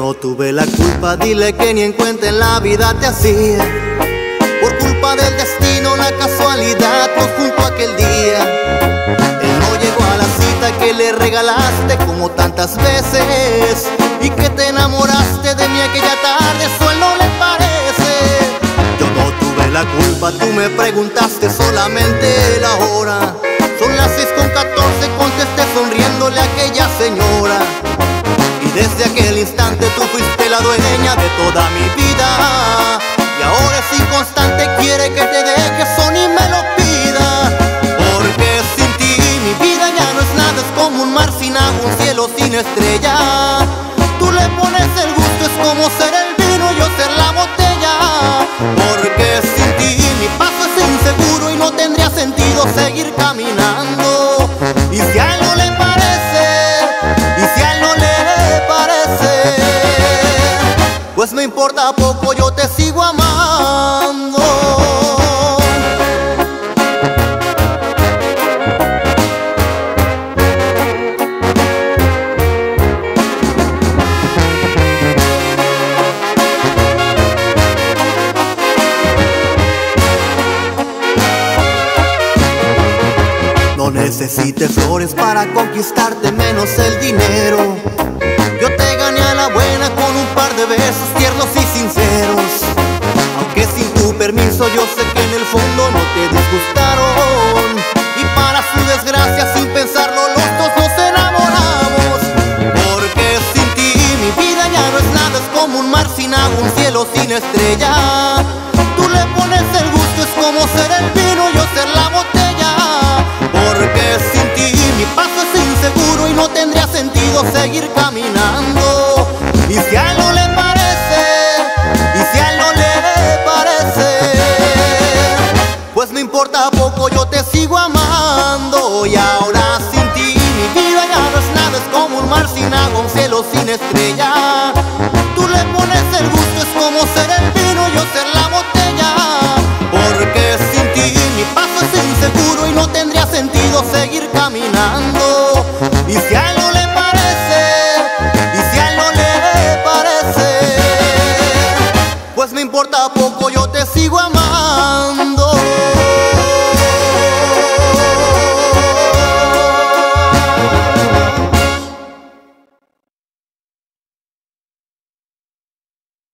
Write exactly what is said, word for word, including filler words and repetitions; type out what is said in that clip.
no tuve la culpa, dile que ni en cuenta en la vida te hacía. Por culpa del destino, la casualidad nos juntó aquel día. Él no llegó a la cita que le regalaste como tantas veces, y que te enamoraste de mí aquella tarde, eso a él no le parece. Yo no tuve la culpa, tú me preguntaste solamente la hora. Son las seis con catorce, contesté sonriéndole a aquella señora. Y desde aquel instante tú fuiste la dueña de toda mi vida. Y ahora es inconstante, quiere que te deje, eso ni me lo pida. Porque sin ti mi vida ya no es nada, es como un mar sin agua, un cielo sin estrella. Tú le pones el gusto, es como ser el vino, yo ser la botella. Porque sin ti mi paso es inseguro y no tendría sentido seguir caminando. Y si a él no le parece, y si a él no le parece, pues me importa poco, yo te sigo amando. No necesites flores para conquistarte, menos el dinero. Yo te gané a la buena con un par de besos tiernos y sinceros. Aunque sin tu permiso yo sé que en el fondo no te disgustaron. Y para su desgracia, sin pensarlo, los dos nos enamoramos. Porque sin ti mi vida ya no es nada, es como un mar sin agua, un cielo sin estrella. Tú le pones el gusto, es como ser el vino, yo ser la botella. Porque sin ti mi paso es inseguro y no tendría sentido seguir caminando. Y si a él no le parece, y si a él no le parece, pues me importa poco, yo te sigo amando. Y ahora sin ti mi vida ya no es nada, es como un mar sin agua, un cielo sin estrella. Tú le pones el gusto, es como ser el vino, yo ser la botella. Porque sin ti mi paso es inseguro y no tendría sentido seguir caminando. Y si a él no le parece, y si a él no le parece, pues me importa poco, yo te sigo amando.